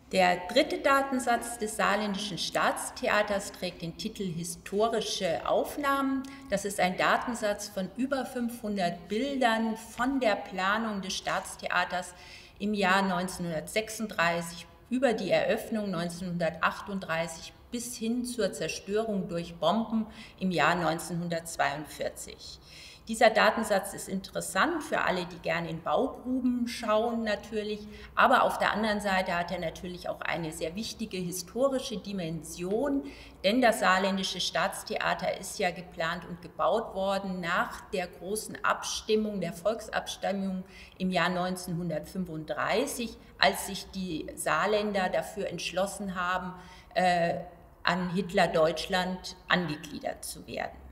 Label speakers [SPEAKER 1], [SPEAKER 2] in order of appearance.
[SPEAKER 1] Der dritte Datensatz des Saarländischen Staatstheaters trägt den Titel Historische Aufnahmen. Das ist ein Datensatz von über 500 Bildern von der Planung des Staatstheaters im Jahr 1936 über die Eröffnung 1938 bis hin zur Zerstörung durch Bomben im Jahr 1942. Dieser Datensatz ist interessant für alle, die gerne in Baugruben schauen natürlich, aber auf der anderen Seite hat er natürlich auch eine sehr wichtige historische Dimension, denn das Saarländische Staatstheater ist ja geplant und gebaut worden nach der großen Abstimmung, der Volksabstimmung im Jahr 1935, als sich die Saarländer dafür entschlossen haben, an Hitler-Deutschland angegliedert zu werden.